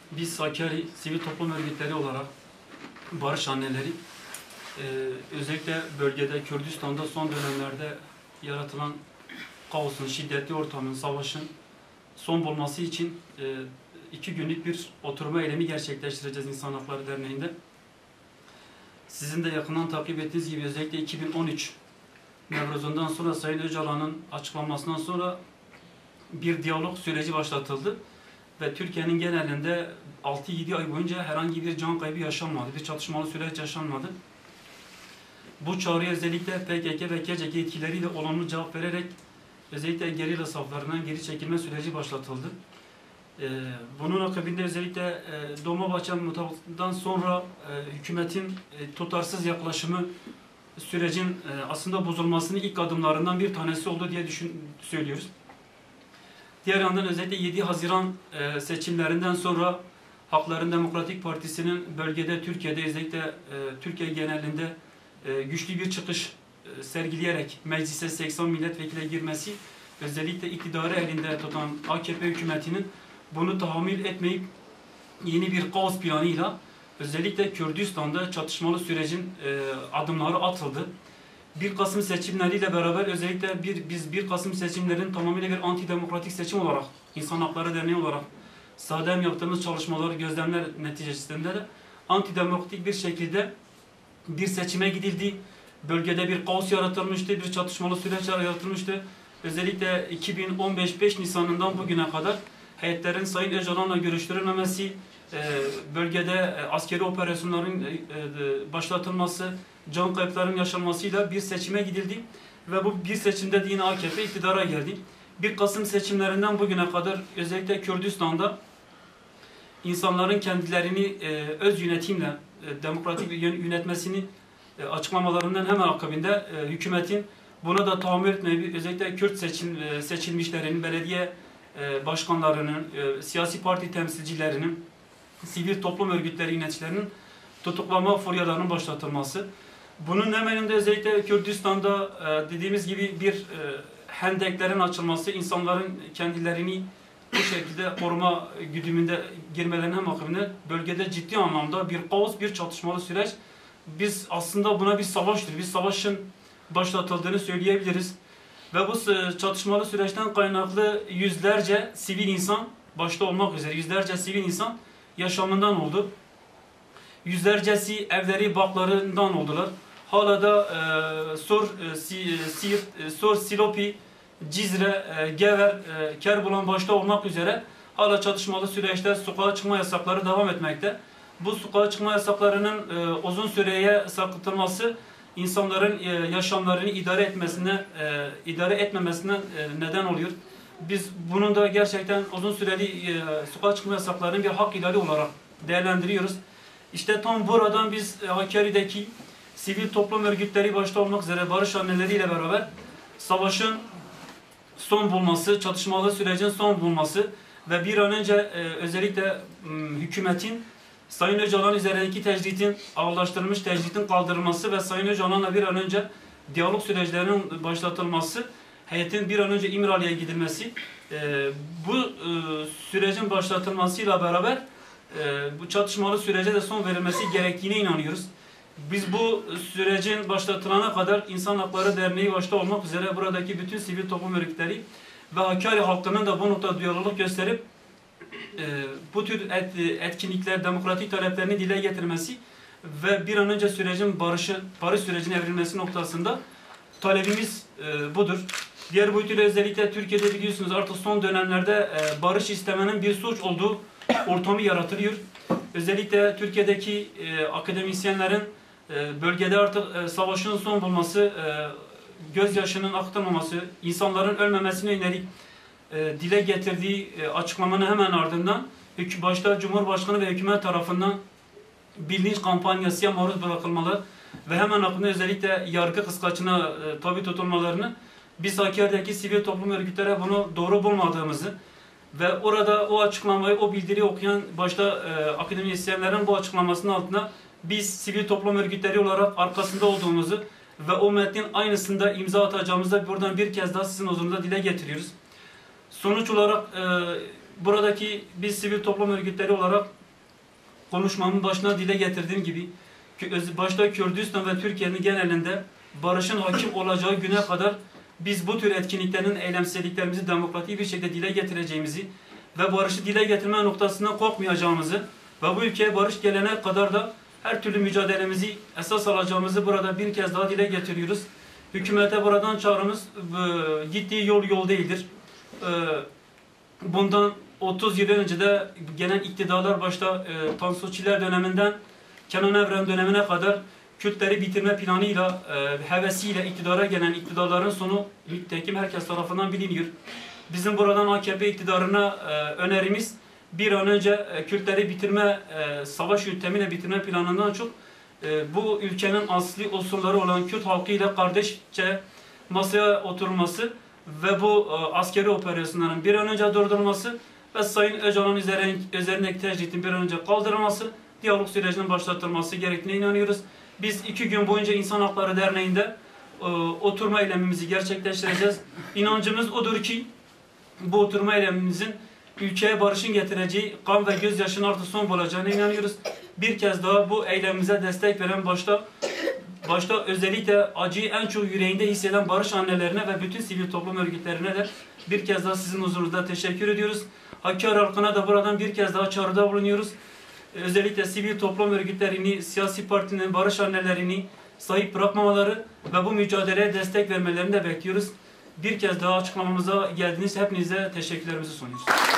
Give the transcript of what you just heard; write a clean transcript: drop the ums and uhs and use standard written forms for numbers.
Biz Hakkari sivil toplum örgütleri olarak barış anneleri özellikle bölgede Kürdistan'da son dönemlerde yaratılan kaosun, şiddetli ortamın, savaşın son bulması için 2 günlük bir oturma eylemi gerçekleştireceğiz İnsan Hakları Derneği'nde. Sizin de yakından takip ettiğiniz gibi özellikle 2013 Nevruz'undan sonra Sayın Öcalan'ın açıklamasından sonra bir diyalog süreci başlatıldı. Ve Türkiye'nin genelinde 6-7 ay boyunca herhangi bir can kaybı yaşanmadı, bir çatışmalı süreç yaşanmadı. Bu çağrıya özellikle PKK ve KCK yetkilileriyle olumlu cevap vererek özellikle gerilla saflarından geri çekilme süreci başlatıldı. Bunun akabinde özellikle Dolmabahçe mutabakatından sonra hükümetin tutarsız yaklaşımı sürecin aslında bozulmasının ilk adımlarından bir tanesi oldu diye söylüyoruz. Diğer yandan özellikle 7 Haziran seçimlerinden sonra Halkların Demokratik Partisi'nin bölgede, Türkiye'de özellikle Türkiye genelinde güçlü bir çıkış sergileyerek meclise 80 milletvekili girmesi, özellikle iktidarı elinde tutan AKP hükümetinin bunu tahammül etmeyip yeni bir kaos planıyla özellikle Kürdistan'da çatışmalı sürecin adımları atıldı. 1 Kasım seçimleriyle beraber özellikle biz 1 Kasım seçimlerin tamamıyla bir antidemokratik seçim olarak, İnsan Hakları Derneği olarak sahada yaptığımız çalışmaları, gözlemler neticesinde de antidemokratik bir şekilde bir seçime gidildi. Bölgede bir kaos yaratılmıştı, bir çatışmalı süreç yaratılmıştı. Özellikle 2015 5 Nisan'ından bugüne kadar heyetlerin Sayın Öcalan'la görüştürülmemesi, bölgede askeri operasyonların başlatılması, can kayıplarının yaşanmasıyla bir seçime gidildi. Ve bu bir seçimde de yine AKP iktidara geldi. 1 Kasım seçimlerinden bugüne kadar özellikle Kürdistan'da insanların kendilerini öz yönetimle demokratik yönetmesini açıklamalarından hemen akabinde hükümetin buna da tahammül etmeyi, özellikle Kürt seçilmişlerin, belediye başkanlarının, siyasi parti temsilcilerinin, sivil toplum örgütleri yöneticilerinin tutuklama furyalarının başlatılması. Bunun hemen de özellikle Kürdistan'da dediğimiz gibi bir hendeklerin açılması, insanların kendilerini bu şekilde koruma güdümünde girmelerinin hem akabinde bölgede ciddi anlamda bir kaos, bir çatışmalı süreç. Biz aslında buna bir savaştır, bir savaşın başlatıldığını söyleyebiliriz. Ve bu çatışmalı süreçten kaynaklı yüzlerce sivil insan, başta olmak üzere yüzlerce sivil insan yaşamından oldu. Yüzlercesi evleri, baklarından oldular. Hala da Sor, Silopi, Cizre, Gever, Kerbulan başta olmak üzere hala çatışmalı süreçte sokağa çıkma yasakları devam etmekte. Bu sokağa çıkma yasaklarının uzun süreye sarkıtılması insanların yaşamlarını idare etmemesine neden oluyor. Biz bunun da gerçekten uzun süreli sokağa çıkma yasaklarının bir hak ihlali olarak değerlendiriyoruz. İşte tam buradan biz Hakkari'deki sivil toplum örgütleri başta olmak üzere barış anneleriyle beraber savaşın son bulması, çatışmalı sürecin son bulması ve bir an önce özellikle hükümetin Sayın Öcalan üzerindeki tecritin, ağırlaştırılmış tecritin kaldırılması ve Sayın Öcalan'la bir an önce diyalog süreçlerinin başlatılması, heyetin bir an önce İmralı'ya gidilmesi, bu sürecin başlatılmasıyla beraber bu çatışmalı sürece de son verilmesi gerektiğine inanıyoruz. Biz bu sürecin başlatılana kadar İnsan Hakları Derneği başta olmak üzere buradaki bütün sivil toplum örgütleri ve Hakkari halkının da bu noktada duyarlılık gösterip bu tür etkinlikler, demokratik taleplerini dile getirmesi ve bir an önce sürecin barış sürecine evrilmesi noktasında talebimiz budur. Diğer boyutuyla özellikle Türkiye'de biliyorsunuz artık son dönemlerde barış istemenin bir suç olduğu ortamı yaratılıyor. Özellikle Türkiye'deki akademisyenlerin bölgede artık savaşın son bulması, gözyaşının akıtılmaması, insanların ölmemesine yönelik dile getirdiği açıklamanın hemen ardından başta Cumhurbaşkanı ve hükümet tarafından bilinç kampanyasıya maruz bırakılmalı ve hemen akıllı özellikle yargı kıskaçına tabi tutulmalarını biz Hakkari'deki sivil toplum örgütlere bunu doğru bulmadığımızı ve orada o açıklamayı, o bildiriyi okuyan başta akademisyenlerin bu açıklamasının altına biz sivil toplum örgütleri olarak arkasında olduğumuzu ve o metnin aynısında imza atacağımızda buradan bir kez daha sizin huzurunuzda dile getiriyoruz. Sonuç olarak buradaki biz sivil toplum örgütleri olarak konuşmamın başına dile getirdiğim gibi başta Kürdistan ve Türkiye'nin genelinde barışın hakim olacağı güne kadar biz bu tür etkinliklerin eylemselliklerimizi demokratik bir şekilde dile getireceğimizi ve barışı dile getirme noktasından korkmayacağımızı ve bu ülkeye barış gelene kadar da her türlü mücadelemizi esas alacağımızı burada bir kez daha dile getiriyoruz. Hükümete buradan çağrımız gittiği yol değildir. Bundan 30 yıl önce de gelen iktidarlar başta Tansu Çiller döneminden Kenan Evren dönemine kadar Kürtleri bitirme planıyla, hevesiyle iktidara gelen iktidarların sonu nitekim herkes tarafından biliniyor. Bizim buradan AKP iktidarına önerimiz bir an önce Kürtleri bitirme, savaş yöntemiyle bitirme planından çok bu ülkenin asli unsurları olan Kürt halkıyla kardeşçe masaya oturulması ve bu askeri operasyonların bir an önce durdurulması ve Sayın Öcalan'ın üzerindeki tecritin bir an önce kaldırılması, diyalog sürecinin başlatılması gerektiğine inanıyoruz. Biz 2 gün boyunca İnsan Hakları Derneği'nde oturma eylemimizi gerçekleştireceğiz. İnancımız odur ki bu oturma eylemimizin ülkeye barışın getireceği kan ve gözyaşının artık son bulacağına inanıyoruz. Bir kez daha bu eylemimize destek veren başta özellikle acıyı en çok yüreğinde hisseden barış annelerine ve bütün sivil toplum örgütlerine de bir kez daha sizin huzurunuzda teşekkür ediyoruz. Hakkari halkına da buradan bir kez daha çağrıda bulunuyoruz. Özellikle sivil toplum örgütlerini, siyasi partinin barış annelerini sahip bırakmamaları ve bu mücadeleye destek vermelerini de bekliyoruz. Bir kez daha açıklamamıza geldiğiniz hepinize teşekkürlerimizi sunuyoruz.